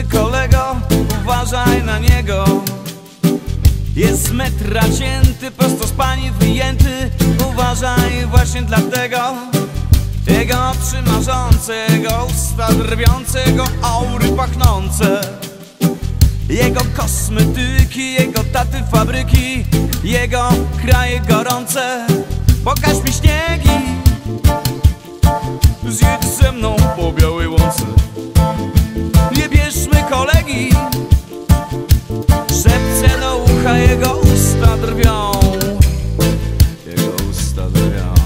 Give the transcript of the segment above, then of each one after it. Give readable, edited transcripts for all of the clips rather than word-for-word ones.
dziewczyny kolego, uważaj na niego. Jest metr cięty, prosto z pani wyjęty. Uważaj właśnie dlatego. Jego oczy marzące, jego usta drwiące, jego aury pachnące, jego kosmetyki, jego taty fabryki, jego kraje gorące. Pokaż mi śniegi, zjedź ze mną po białej łące. Nie bierzmy kolegi, szepce do ucha, jego usta drwią, jego usta drwią.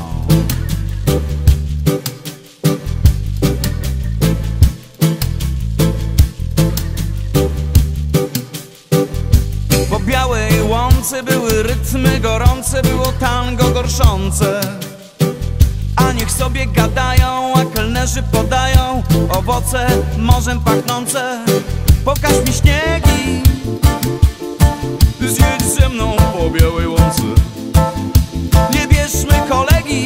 Po białej łące były rytmy gorące, było tango gorszące. A niech sobie gadają, a kelnerzy podają owoce morzem pachnące. Pokaż mi śniegi, zjedź ze mną po białej łące. Nie bierzmy kolegi,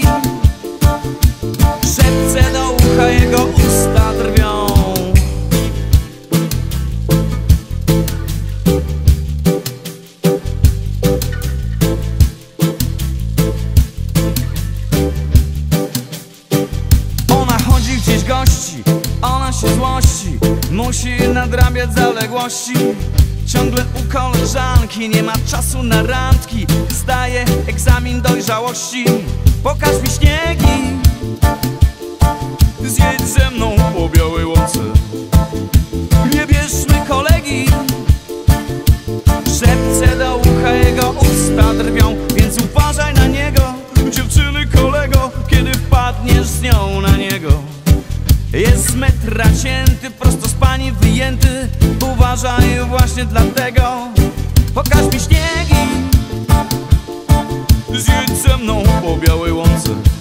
szepce do ucha, jego usta drwią. Ona się złości, musi nadrabiać zaległości. Ciągle u koleżanki, nie ma czasu na randki. Zdaje egzamin dojrzałości. Pokaż mi śniegi, zjedź ze mną po białej łące. Nie bierzmy kolegi, szepce do ucha, jego usta drwią. Więc uważaj na niego, dziewczyny kolego, kiedy wpadniesz z nią na niego. Jest metr cięty, prosto z pani wyjęty. Uważaj właśnie dlatego. Pokaż mi śniegi, zjedź ze mną po białej łące.